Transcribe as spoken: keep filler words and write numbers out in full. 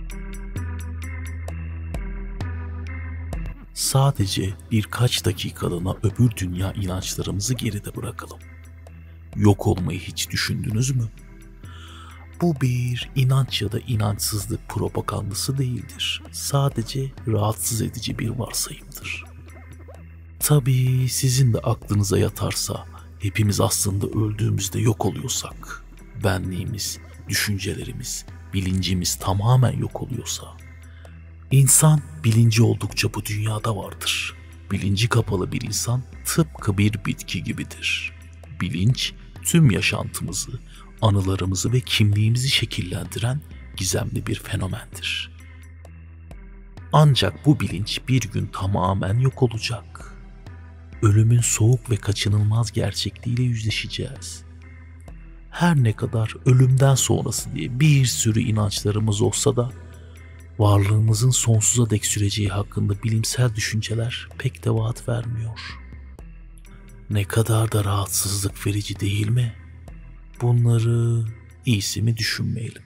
Sadece birkaç dakikalığına öbür dünya inançlarımızı geride bırakalım. Yok olmayı hiç düşündünüz mü? Bu bir inanç ya da inançsızlık propagandası değildir. Sadece rahatsız edici bir varsayımdır. Tabii sizin de aklınıza yatarsa, hepimiz aslında öldüğümüzde yok oluyorsak, benliğimiz, düşüncelerimiz, bilincimiz tamamen yok oluyorsa, insan bilinci oldukça bu dünyada vardır. Bilinci kapalı bir insan tıpkı bir bitki gibidir. Bilinç tüm yaşantımızı, anılarımızı ve kimliğimizi şekillendiren gizemli bir fenomendir. Ancak bu bilinç bir gün tamamen yok olacak. Ölümün soğuk ve kaçınılmaz gerçekliğiyle yüzleşeceğiz. Her ne kadar ölümden sonrası diye bir sürü inançlarımız olsa da, varlığımızın sonsuza dek süreceği hakkında bilimsel düşünceler pek de vaat vermiyor. Ne kadar da rahatsızlık verici değil mi? Bunları iyisi mi düşünmeyelim.